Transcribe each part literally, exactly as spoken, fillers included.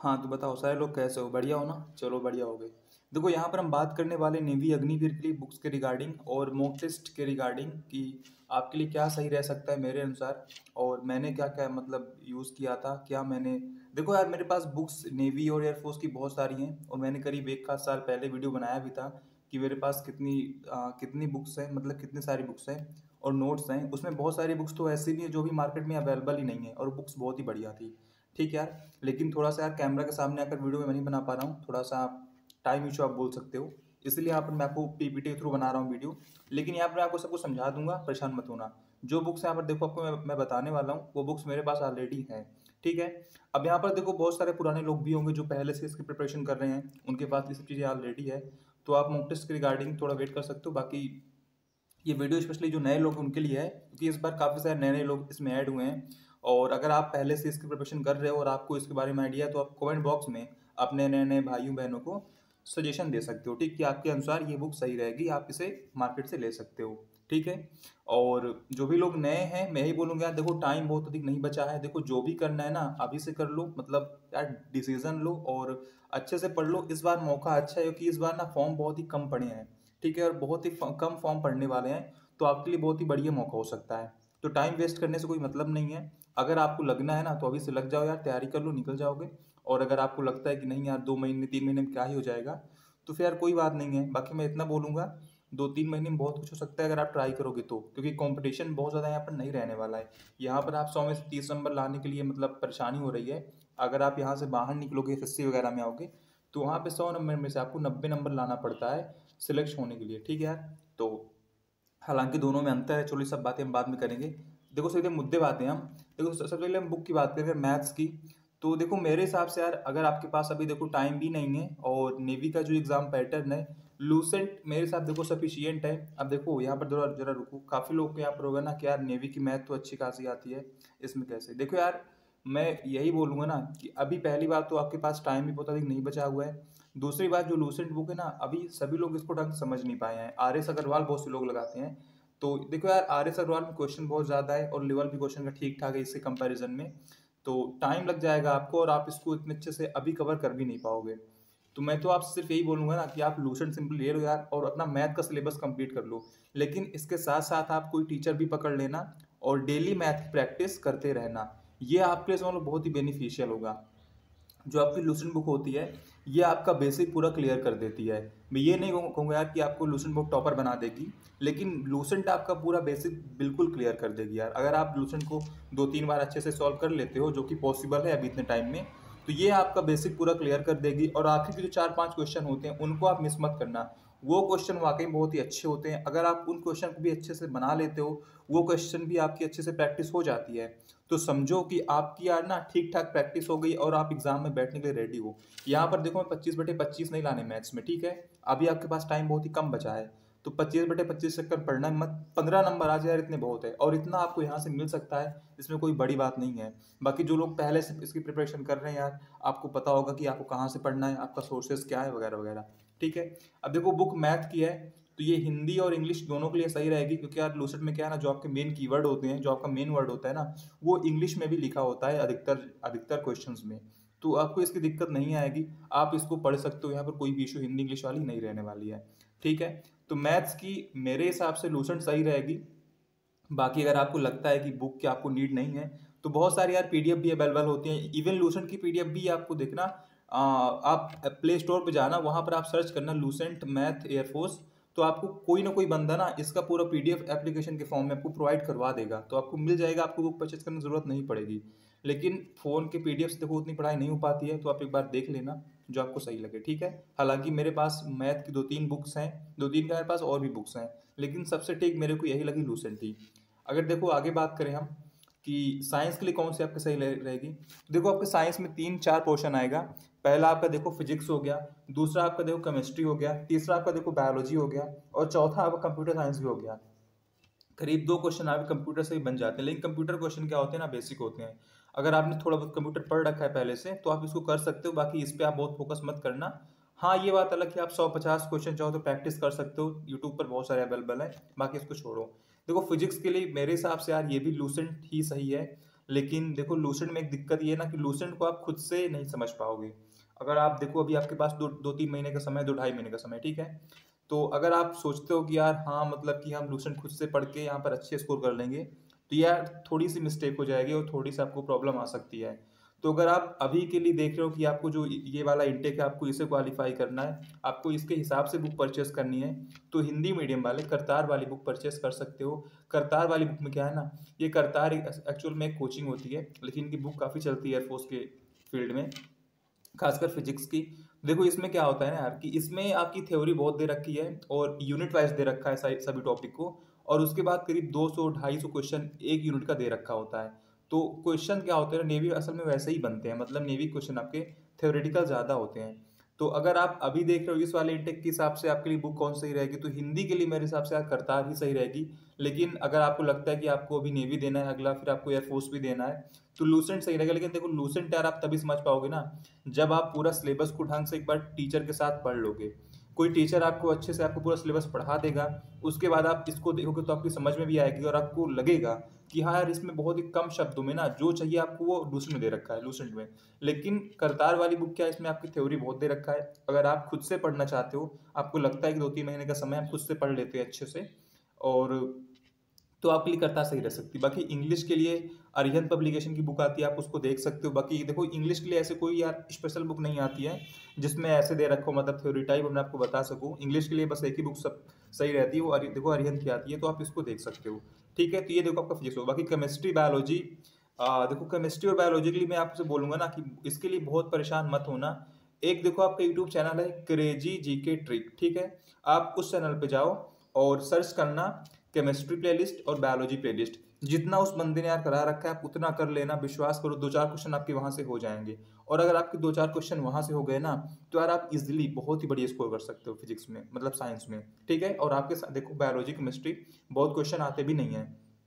हाँ, तो बताओ सारे लोग कैसे हो? बढ़िया हो ना? चलो बढ़िया हो गए। देखो यहाँ पर हम बात करने वाले नेवी अग्निवीर के लिए बुक्स के रिगार्डिंग और मॉक टेस्ट के रिगार्डिंग कि आपके लिए क्या सही रह सकता है मेरे अनुसार, और मैंने क्या क्या मतलब यूज़ किया था, क्या मैंने। देखो यार, मेरे पास बुक्स नेवी और एयरफोर्स की बहुत सारी हैं, और मैंने करीब एक आध साल पहले वीडियो बनाया भी था कि मेरे पास कितनी आ, कितनी बुक्स हैं, मतलब कितनी सारी बुक्स हैं और नोट्स हैं। उसमें बहुत सारी बुक्स तो ऐसी भी हैं जो भी मार्केट में अवेलेबल ही नहीं है, और बुक्स बहुत ही बढ़िया थी। ठीक है यार। लेकिन थोड़ा सा यार कैमरा के सामने आकर वीडियो में मैं नहीं बना पा रहा हूँ, थोड़ा सा टाइम इशू आप बोल सकते हो, इसलिए यहाँ पर मैं आपको पीपीटी के थ्रू बना रहा हूँ वीडियो। लेकिन यहाँ पर मैं आपको सब कुछ समझा दूंगा, परेशान मत होना। जो बुक्स यहाँ पर देखो आपको मैं, मैं बताने वाला हूँ, वो बुक्स मेरे पास ऑलरेडी हैं। ठीक है। अब यहाँ पर देखो बहुत सारे पुराने लोग भी होंगे जो पहले से इसकी प्रिपरेशन कर रहे हैं, उनके पास ये सब चीज़ें ऑलरेडी है। तो आप मॉक टेस्ट के रिगार्डिंग थोड़ा वेट कर सकते हो। बाकी ये वीडियो स्पेशली जो नए लोग हैं उनके लिए है, क्योंकि इस बार काफ़ी सारे नए नए लोग इसमें ऐड हुए हैं। और अगर आप पहले से इसकी प्रिपरेशन कर रहे हो और आपको इसके बारे में आइडिया है, तो आप कमेंट बॉक्स में अपने नए नए भाइयों बहनों को सजेशन दे सकते हो। ठीक, कि आपके अनुसार ये बुक सही रहेगी, आप इसे मार्केट से ले सकते हो। ठीक है। और जो भी लोग नए हैं, मैं ही बोलूँगा यार, देखो टाइम बहुत अधिक नहीं बचा है। देखो जो भी करना है ना, अभी से कर लो, मतलब यार डिसीजन लो और अच्छे से पढ़ लो। इस बार मौका अच्छा है, क्योंकि इस बार ना फॉर्म बहुत ही कम पड़े हैं। ठीक है, और बहुत ही फ- कम फॉर्म पढ़ने वाले हैं, तो आपके लिए बहुत ही बढ़िया मौका हो सकता है। तो टाइम वेस्ट करने से कोई मतलब नहीं है। अगर आपको लगना है ना, तो अभी से लग जाओ यार, तैयारी कर लो, निकल जाओगे। और अगर आपको लगता है कि नहीं यार, दो महीने तीन महीने में क्या ही हो जाएगा, तो फिर यार कोई बात नहीं है। बाकी मैं इतना बोलूँगा, दो तीन महीने में बहुत कुछ हो सकता है अगर आप ट्राई करोगे तो, क्योंकि कंपटीशन बहुत ज़्यादा यहाँ पर नहीं रहने वाला है। यहाँ पर आप सौ में से तीस नंबर लाने के लिए मतलब परेशानी हो रही है। अगर आप यहाँ से बाहर निकलोगे, एस एस सी वगैरह में आओगे, तो वहाँ पे सौ नंबर में से आपको नब्बे नंबर लाना पड़ता है सिलेक्ट होने के लिए। ठीक है यार। तो हालांकि दोनों में अंतर है, चलो ये सब बातें हम बाद में करेंगे। देखो सीधे मुद्दे बातें हम। देखो सबसे पहले हम बुक की बात करें मैथ्स की। तो देखो मेरे हिसाब से यार, अगर आपके पास अभी देखो टाइम भी नहीं है, और नेवी का जो एग्जाम पैटर्न है लूसेंट मेरे हिसाब देखो सफिशियंट है। अब देखो यहाँ पर जरा जरा रुको, काफ़ी लोग के यहाँ पर होगा ना कि यार नेवी की मैथ तो अच्छी खासी आती है, इसमें कैसे। देखो यार, मैं यही बोलूँगा ना कि अभी पहली बात तो आपके पास टाइम भी बहुत अधिक नहीं बचा हुआ है। दूसरी बात, जो लूसेंट बुक है ना, अभी सभी लोग इसको ढंग से समझ नहीं पाए हैं। आर एस अग्रवाल बहुत से लोग लगाते हैं। तो देखो यार, आर एस अग्रवाल में क्वेश्चन बहुत ज़्यादा है, और लेवल भी क्वेश्चन का ठीक ठाक है इससे कंपैरिजन में। तो टाइम लग जाएगा आपको, और आप इसको इतने अच्छे से अभी कवर कर भी नहीं पाओगे। तो मैं तो आपसे सिर्फ यही बोलूंगा ना कि आप लूसेंट सिंपल ले लो यार, और अपना मैथ का सिलेबस कंप्लीट कर लो। लेकिन इसके साथ साथ आप कोई टीचर भी पकड़ लेना, और डेली मैथ की प्रैक्टिस करते रहना। ये आपके लिए समझ लो बहुत ही बेनिफिशियल होगा। जो आपकी लूसेंट बुक होती है, ये आपका बेसिक पूरा क्लियर कर देती है। मैं ये नहीं कहूँ- कहूँगा यार कि आपको लूसेंट बुक टॉपर बना देगी, लेकिन लूसेंट आपका पूरा बेसिक बिल्कुल क्लियर कर देगी यार। अगर आप लूसेंट को दो तीन बार अच्छे से सॉल्व कर लेते हो, जो कि पॉसिबल है अभी इतने टाइम में, तो ये आपका बेसिक पूरा क्लियर कर देगी। और आखिर के जो चार पांच क्वेश्चन होते हैं, उनको आप मिस मत करना। वो क्वेश्चन वाकई बहुत ही अच्छे होते हैं। अगर आप उन क्वेश्चन को भी अच्छे से बना लेते हो, वो क्वेश्चन भी आपकी अच्छे से प्रैक्टिस हो जाती है, तो समझो कि आपकी यार ना ठीक ठाक प्रैक्टिस हो गई, और आप एग्जाम में बैठने के लिए रेडी हो। यहाँ पर देखो, मैं पच्चीस बटे पच्चीस नहीं लाने मैथ्स में। ठीक है। अभी आपके पास टाइम बहुत ही कम बचा है, तो पच्चीस बटे पच्चीस चक्कर पढ़ना मत। पंद्रह नंबर आ जाए यार, इतने बहुत है, और इतना आपको यहाँ से मिल सकता है, इसमें कोई बड़ी बात नहीं है। बाकी जो लोग पहले से इसकी प्रिपरेशन कर रहे हैं यार, आपको पता होगा कि आपको कहाँ से पढ़ना है, आपका सोर्सेस क्या है, वगैरह वगैरह। ठीक है। अब देखो बुक मैथ की है, तो ये हिंदी और इंग्लिश दोनों के लिए सही रहेगी, क्योंकि यार लूसेंट में क्या है ना, जो आपके मेन कीवर्ड होते हैं, जो आपका मेन वर्ड होता है ना, वो इंग्लिश में भी लिखा होता है अधिकतर अधिकतर क्वेश्चंस में। तो आपको इसकी दिक्कत नहीं आएगी, आप इसको पढ़ सकते हो। यहाँ पर कोई भी इशू हिंदी इंग्लिश वाली नहीं रहने वाली है। ठीक है। तो मैथ्स की मेरे हिसाब से लूसेंट सही रहेगी। बाकी अगर आपको लगता है कि बुक की आपको नीड नहीं है, तो बहुत सारी यार पीडीएफ भी अवेलेबल होती हैं। इवन लूसेंट की पीडीएफ भी आपको देखना, आ, आप प्ले स्टोर पे जाना, वहां पर आप सर्च करना लूसेंट मैथ एयरफोर्स, तो आपको कोई ना कोई बंदा ना इसका पूरा पीडीएफ एप्लीकेशन के फॉर्म में आपको प्रोवाइड करवा देगा, तो आपको मिल जाएगा, आपको बुक परचेज करने की जरूरत नहीं पड़ेगी। लेकिन फ़ोन के पीडीएफ से देखो उतनी पढ़ाई नहीं हो पाती है, तो आप एक बार देख लेना जो आपको सही लगे। ठीक है। हालांकि मेरे पास मैथ की दो तीन बुक्स हैं, दो तीन का मेरे पास और भी बुक्स हैं, लेकिन सबसे ठीक मेरे को यही लगी लूसेंट ही। अगर देखो आगे बात करें हम कि साइंस के लिए कौन सी आपकी सही रहे- रहेगी, तो देखो आपके साइंस में तीन चार पोर्शन आएगा। पहला आपका देखो फिजिक्स हो गया, दूसरा आपका देखो केमिस्ट्री हो गया, तीसरा आपका देखो बायोलॉजी हो गया, और चौथा आपका कंप्यूटर साइंस भी हो गया। करीब दो क्वेश्चन आपके कंप्यूटर से ही बन जाते हैं। लेकिन कंप्यूटर क्वेश्चन क्या होते हैं ना, बेसिक होते हैं। अगर आपने थोड़ा बहुत कंप्यूटर पढ़ रखा है पहले से, तो आप इसको कर सकते हो। बाकी इस पे आप बहुत फोकस मत करना। हाँ, ये बात अलग कि आप सौ पचास क्वेश्चन चाहो तो प्रैक्टिस कर सकते हो, यूट्यूब पर बहुत सारे अवेलेबल है। बाकी इसको छोड़ो। देखो फिजिक्स के लिए मेरे हिसाब से यार ये भी लूसेंट ही सही है। लेकिन देखो लूसेंट में एक दिक्कत ये है ना कि लूसेंट को आप खुद से नहीं समझ पाओगे। अगर आप देखो अभी आपके पास दो दो तीन महीने का समय, दो ढाई महीने का समय, ठीक है। तो अगर आप सोचते हो कि यार हाँ मतलब कि हम लूसेंट खुद से पढ़ के यहाँ पर अच्छे स्कोर कर लेंगे, तो यार थोड़ी सी मिस्टेक हो जाएगी और थोड़ी सी आपको प्रॉब्लम आ सकती है। तो अगर आप अभी के लिए देख रहे हो कि आपको जो ये वाला इंटेक है आपको इसे क्वालिफाई करना है, आपको इसके हिसाब से बुक परचेस करनी है, तो हिंदी मीडियम वाले करतार वाली बुक परचेस कर सकते हो। करतार वाली बुक में क्या है ना, ये करतार एक्चुअल में एक कोचिंग होती है, लेकिन इनकी बुक काफ़ी चलती है एयरफोर्स के फील्ड में, खासकर फिजिक्स की। देखो इसमें क्या होता है ना यार कि इसमें आपकी थ्योरी बहुत दे रखी है और यूनिट वाइज दे रखा है सभी टॉपिक को, और उसके बाद करीब दो सौ ढाई सौ क्वेश्चन एक यूनिट का दे रखा होता है। तो क्वेश्चन क्या होते हैं, नेवी असल में वैसे ही बनते हैं, मतलब नेवी क्वेश्चन आपके थ्योरेटिकल ज़्यादा होते हैं। तो अगर आप अभी देख रहे हो इस वाले इंटेक के हिसाब से आपके लिए बुक कौन सही रहेगी, तो हिंदी के लिए मेरे हिसाब से यार करतार ही सही रहेगी। लेकिन अगर आपको लगता है कि आपको अभी नेवी देना है अगला, फिर आपको एयरफोर्स भी देना है, तो लूसेंट सही रहेगा। लेकिन देखो लूसेंट यार आप तभी समझ पाओगे ना जब आप पूरा सिलेबस को ढंग से एक बार टीचर के साथ पढ़ लोगे। कोई टीचर आपको अच्छे से आपको पूरा सिलेबस पढ़ा देगा, उसके बाद आप इसको देखोगे तो आपकी समझ में भी आएगी और आपको लगेगा कि हाँ यार इसमें बहुत ही कम शब्दों में ना जो चाहिए आपको वो लूसेंट में दे रखा है, लूसेंट में। लेकिन करतार वाली बुक क्या है, इसमें आपकी थ्योरी बहुत दे रखा है। अगर आप खुद से पढ़ना चाहते हो, आपको लगता है कि दो तीन महीने का समय हम खुद से पढ़ लेते हैं अच्छे से, और तो आपके लिए करतार सही रह सकती है। बाकी इंग्लिश के लिए अरिहंत पब्लिकेशन की बुक आती है, आप उसको देख सकते हो। बाकी देखो इंग्लिश के लिए ऐसे कोई यार स्पेशल बुक नहीं आती है जिसमें ऐसे दे रखो, मतलब थ्योरी टाइप मैं आपको बता सकूं। इंग्लिश के लिए बस एक ही बुक सब सही रहती है, वो अरि, देखो अरिहंत की आती है, तो आप इसको देख सकते हो, ठीक है। तो ये देखो आपका फिजिक्स हो। बाकी केमिस्ट्री बायोलॉजी, देखो केमिस्ट्री और बायोलॉजी के लिए मैं आपसे बोलूंगा ना कि इसके लिए बहुत परेशान मत होना। एक देखो आपका यूट्यूब चैनल है क्रेजी जीके ट्रिक, ठीक है। आप उस चैनल पे जाओ और सर्च करना केमिस्ट्री प्लेलिस्ट और बायोलॉजी प्लेलिस्ट। जितना उस बंदे ने यार करा रखा है आप उतना कर लेना, विश्वास करो दो चार क्वेश्चन आपके वहां से हो जाएंगे। और अगर आपके दो चार क्वेश्चन वहां से हो गए ना, तो यार आप इजीली बहुत ही बढ़िया स्कोर कर सकते हो फिजिक्स में, मतलब साइंस में, ठीक है। और आपके साथ देखो बायोलॉजी केमिस्ट्री बहुत क्वेश्चन आते भी नहीं है,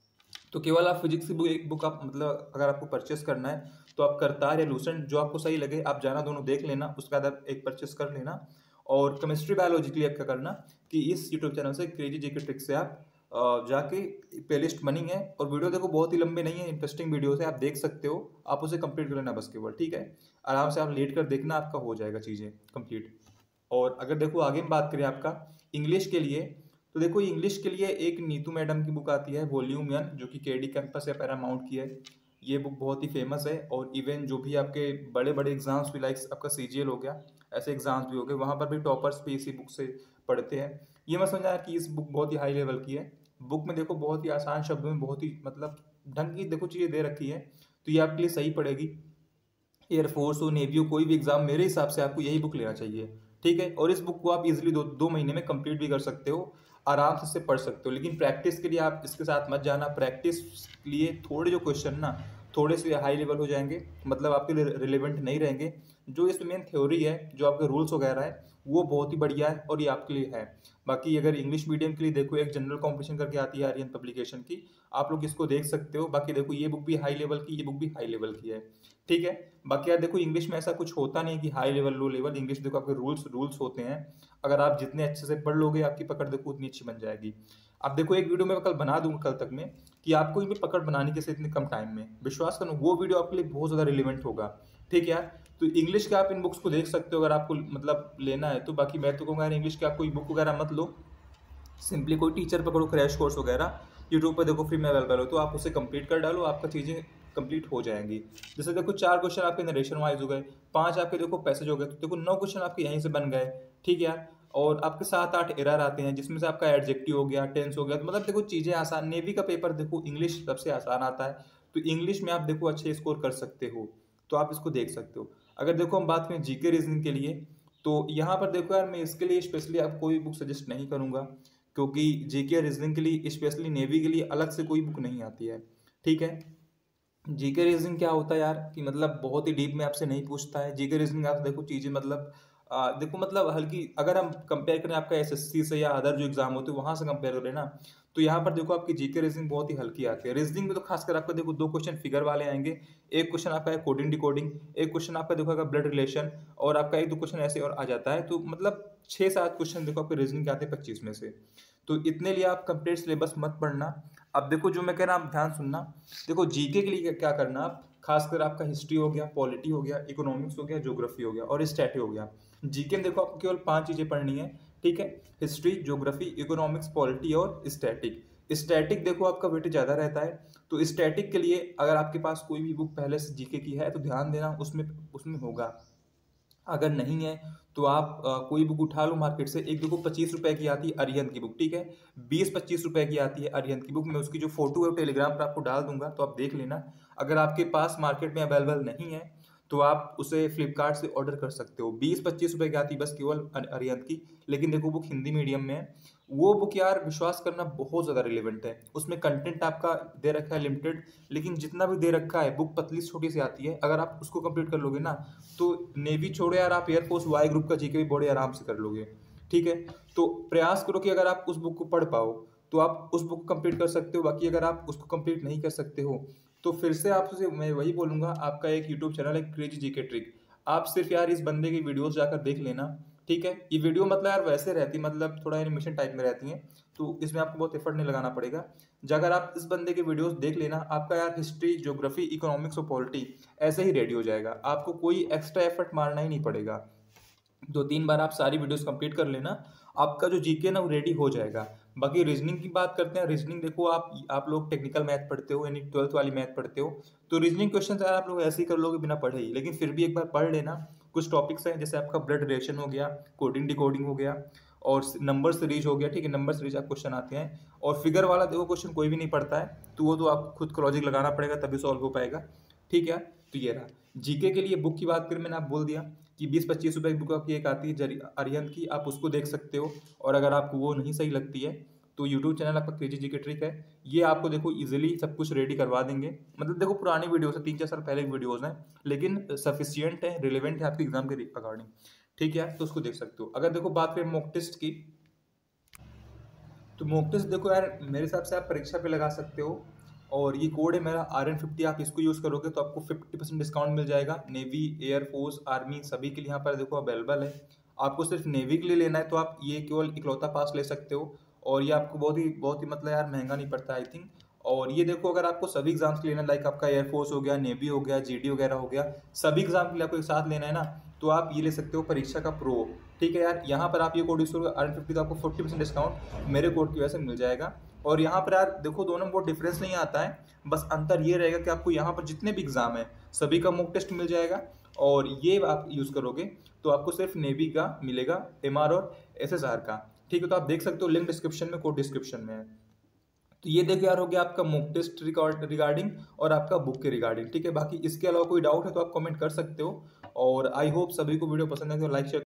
तो केवल आप फिजिक्स की बुक एक बुक आप मतलब अगर आपको परचेस करना है तो आप करतार या लूसेंट जो आपको सही लगे आप जाना दोनों देख लेना, उसके बाद आप एक परचेस कर लेना। और केमिस्ट्री बायोलॉजी के लिए आप क्या करना कि इस यूट्यूब चैनल से क्रेजी जीके ट्रिक से आप अ, जाके प्लेलिस्ट बनी है, और वीडियो देखो बहुत ही लंबे नहीं है, इंटरेस्टिंग वीडियो है, आप देख सकते हो। आप उसे कंप्लीट कर लेना बस केवल, ठीक है। आराम से आप लेट कर देखना, आपका हो जाएगा चीज़ें कंप्लीट। और अगर देखो आगे हम बात करें आपका इंग्लिश के लिए, तो देखो इंग्लिश के लिए एक नीतू मैडम की बुक आती है वॉल्यूम वन, जो कि केडी कैंपस या पैरामाउंट की है। ये बुक बहुत ही फेमस है, और इवन जो भी आपके बड़े बड़े एग्जाम्स भी, लाइक आपका सीजीएल हो गया, ऐसे एग्जाम्स भी हो गए, वहाँ पर भी टॉपर्स भी इसी बुक से पढ़ते हैं। ये मत समझना कि इस बुक बहुत ही हाई लेवल की है। बुक में देखो बहुत ही आसान शब्दों में बहुत ही मतलब ढंग की देखो चीज़ें दे रखी है, तो ये आपके लिए सही पड़ेगी। एयरफोर्स हो, नेवी हो, कोई भी एग्जाम, मेरे हिसाब से आपको यही बुक लेना चाहिए, ठीक है। और इस बुक को आप इजीली दो दो महीने में कंप्लीट भी कर सकते हो, आराम से इससे पढ़ सकते हो। लेकिन प्रैक्टिस के लिए आप इसके साथ मत जाना, प्रैक्टिस के लिए थोड़े जो क्वेश्चन ना थोड़े से हाई लेवल हो जाएंगे, मतलब आपके लिए रिलेवेंट नहीं रहेंगे। जो इसमें मेन थ्योरी है, जो आपके रूल्स वगैरह है, वो बहुत ही बढ़िया है और ये आपके लिए है। बाकी अगर इंग्लिश मीडियम के लिए देखो एक जनरल कॉम्पिटिशन करके आती है आर्यन पब्लिकेशन की, आप लोग इसको देख सकते हो। बाकी देखो ये बुक भी हाई लेवल की, ये बुक भी हाई लेवल की है, ठीक है। बाकी यार देखो इंग्लिश में ऐसा कुछ होता नहीं कि high level low level, English देखो आपके रूल्स रूल्स होते हैं। अगर आप जितने अच्छे से पढ़ लोगे आपकी पकड़ देखो उतनी अच्छी बन जाएगी। अब देखो एक वीडियो मैं कल बना दूंगा कल तक में कि आपको इनमें पकड़ बनानी कैसे इतने कम टाइम में, विश्वास करो वो वीडियो आपके लिए बहुत ज़्यादा रिलेवेंट होगा, ठीक है यार। तो इंग्लिश के आप इन बुक्स को देख सकते हो अगर आपको मतलब लेना है तो। बाकी मैं तो कहूँगा यार इंग्लिश के आप कोई बुक वगैरह मत लो, सिंपली कोई टीचर पकड़ो, क्रैश कोर्स वगैरह यूट्यूब पर देखो फ्री में अवेलेबल हो, तो आप उसे कंप्लीट कर डालो, आपका चीज़ें कंप्लीट हो जाएंगी। जैसे देखो चार क्वेश्चन आपके नरेशन वाइज हो गए, पांच आपके देखो पैसेज हो गए, तो देखो नौ क्वेश्चन आपके यहीं से बन गए, ठीक है यार। और आपके सात आठ एरर आते हैं जिसमें से आपका एडजेक्टिव हो गया, टेंस हो गया, तो मतलब देखो चीज़ें आसान। नेवी का पेपर देखो इंग्लिश सबसे आसान आता है, तो इंग्लिश में आप देखो अच्छे स्कोर कर सकते हो, तो आप इसको देख सकते हो। अगर देखो हम बात करें जीके रीजनिंग के लिए, तो यहाँ पर देखो यार मैं इसके लिए स्पेशली आप कोई बुक सजेस्ट नहीं करूँगा, क्योंकि जीके रीजनिंग के लिए स्पेशली नेवी के लिए अलग से कोई बुक नहीं आती है, ठीक है। जीके रीजनिंग क्या होता है यार कि मतलब बहुत ही डीप में आपसे नहीं पूछता है। जीके रीजनिंग आप देखो चीज़ें मतलब आ, देखो मतलब हल्की, अगर हम कंपेयर करें आपका एसएससी से या अदर जो एग्जाम होते हैं वहां से कंपेयर करें ना, तो यहाँ पर देखो आपकी जीके रीजनिंग बहुत ही हल्की आती है। रीजनिंग में तो खासकर आपका देखो दो क्वेश्चन फिगर वाले आएंगे, एक क्वेश्चन आपका है कोडिंग डिकोडिंग, एक क्वेश्चन आपका देखो आपका ब्लड रिलेशन, और आपका एक दो क्वेश्चन ऐसे और आ जाता है। तो मतलब छः सात क्वेश्चन देखो आपके रीजनिंग के आते हैं पच्चीस में से। तो इतने लिए आप कंप्लीट सिलेबस मत पढ़ना, अब देखो जो मैं कह रहा हूँ आप ध्यान सुनना। देखो जीके के लिए क्या क्या करना, आप खासकर आपका हिस्ट्री हो गया, पॉलिटी हो गया, इकोनॉमिक्स हो गया, ज्योग्राफी हो गया और स्टैटी हो गया। जीके में देखो आपको केवल पांच चीजें पढ़नी है, ठीक है। हिस्ट्री, ज्योग्राफी, इकोनॉमिक्स, पॉलिटी और स्टैटिक। स्टैटिक देखो आपका वेटेज ज़्यादा रहता है, तो स्टैटिक के लिए अगर आपके पास कोई भी बुक पहले से जीके की है तो ध्यान देना, उसमें उसमें होगा। अगर नहीं है तो आप अ, कोई बुक उठा लो मार्केट से। एक देखो पच्चीस रुपए की आती है अरिहंत की बुक, ठीक है। बीस पच्चीस रुपए की आती है अरिहंत की बुक। मैं उसकी जो फोटो है वो टेलीग्राम पर आपको डाल दूंगा, तो आप देख लेना। अगर आपके पास मार्केट में अवेलेबल नहीं है तो आप उसे फ्लिपकार्ट से ऑर्डर कर सकते हो। बीस पच्चीस रुपए की आती है बस केवल अर- अरिहंत की। लेकिन देखो बुक हिंदी मीडियम में है। वो बुक यार विश्वास करना बहुत ज़्यादा रिलेवेंट है। उसमें कंटेंट आपका दे रखा है लिमिटेड, लेकिन जितना भी दे रखा है बुक पतली छोटी सी आती है। अगर आप उसको कंप्लीट कर लोगे ना तो नेवी छोड़ो यार, आप एयरफोर्स वाई ग्रुप का जीके भी बड़े आराम से कर लोगे, ठीक है। तो प्रयास करो कि अगर आप उस बुक को पढ़ पाओ तो आप उस बुक को कंप्लीट कर सकते हो। बाकी अगर आप उसको कंप्लीट नहीं कर सकते हो तो फिर से आपसे मैं वही बोलूंगा, आपका एक यूट्यूब चैनल है क्रेजी जीके ट्रिक। आप सिर्फ यार इस बंदे की वीडियोस जाकर देख लेना, ठीक है। ये वीडियो मतलब यार वैसे रहती, मतलब थोड़ा एनिमेशन टाइप में रहती हैं, तो इसमें आपको बहुत एफर्ट नहीं लगाना पड़ेगा। अगर आप इस बंदे के वीडियोस देख लेना, आपका यार हिस्ट्री, ज्योग्राफी, इकोनॉमिक्स और पॉलिटी ऐसे ही रेडी हो जाएगा। आपको कोई एक्स्ट्रा एफर्ट मारना ही नहीं पड़ेगा। दो तीन बार आप सारी वीडियोस कंप्लीट कर लेना, आपका जो जीके ना वो रेडी हो जाएगा। बाकी रीजनिंग की बात करते हैं। रीजनिंग देखो आप आप लोग टेक्निकल मैथ पढ़ते हो, यानी ट्वेल्थ वाली मैथ पढ़ते हो, तो रीजनिंग क्वेश्चन यार आप लोग ऐसे ही कर लोगे बिना पढ़े ही। लेकिन फिर भी एक बार पढ़ लेना। कुछ टॉपिक्स हैं जैसे आपका ब्लड रिलेशन हो गया, कोडिंग डिकोडिंग हो गया और नंबर सीरीज हो गया, ठीक है। नंबर सीरीज आप क्वेश्चन आते हैं। और फिगर वाला देखो क्वेश्चन कोई भी नहीं पढ़ता है, तो वो तो आपको खुद को लॉजिक लगाना पड़ेगा तभी सॉल्व हो पाएगा, ठीक है। तो ये रहा जीके के लिए। बुक की बात करें, मैंने आप बोल दिया कि बीस पच्चीस रुपए की बुक आपकी एक आती है जरी अरिहंत की, आप उसको देख सकते हो। और अगर आपको वो नहीं सही लगती है तो यूट्यूब चैनल आपका क्रेजी जीके ट्रिक है, ये आपको देखो इजीली सब कुछ रेडी करवा देंगे। मतलब देखो पुरानी वीडियोस है, तीन चार साल पहले की वीडियोस हैं, लेकिन सफिशियंट है, रिलेवेंट है आपके एग्जाम के अकॉर्डिंग, ठीक है। तो उसको देख सकते हो। अगर देखो बात करें मॉक टेस्ट की, तो मॉक टेस्ट देखो यार मेरे हिसाब से आप परीक्षा पे लगा सकते हो। और ये कोड है मेरा आर एन फिफ्टी, आप इसको यूज़ करोगे तो आपको फिफ्टी परसेंट डिस्काउंट मिल जाएगा। नेवी, एयरफोर्स, आर्मी सभी के लिए यहाँ पर देखो अवेलेबल है। आपको सिर्फ नेवी के लिए लेना है तो आप ये केवल इकलौता पास ले सकते हो। और ये आपको बहुत ही बहुत ही मतलब यार महंगा नहीं पड़ता आई थिंक। और ये देखो अगर आपको सभी एग्जाम्स के लेना है, लाइक आपका एयरफोर्स हो गया, नेवी हो गया, जीडी वगैरह हो गया, सभी एग्जाम के लिए आपको एक साथ लेना है ना, तो आप ये ले सकते हो परीक्षा का प्रो, ठीक है यार। यहाँ पर आप ये कोड यूज करोगे आर एन फिफ्टी, तो आपको फोर्टी परसेंट डिस्काउंट मेरे कोड की वजह से मिल जाएगा। और यहाँ पर यार देखो दोनों में बहुत डिफरेंस नहीं आता है, बस अंतर ये रहेगा कि आपको यहाँ पर जितने भी एग्जाम है सभी का मॉक टेस्ट मिल जाएगा। और ये आप यूज करोगे तो आपको सिर्फ नेवी का मिलेगा, एमआर और एसएसआर का, ठीक है। तो आप देख सकते हो, लिंक डिस्क्रिप्शन में, कोड डिस्क्रिप्शन में है। तो ये देखो यार हो गया आपका मॉक टेस्ट रिगार्डिंग और आपका बुक के रिगार्डिंग, ठीक है। बाकी इसके अलावा कोई डाउट है तो आप कमेंट कर सकते हो। और आई होप सभी को वीडियो पसंद है तो लाइक शेयर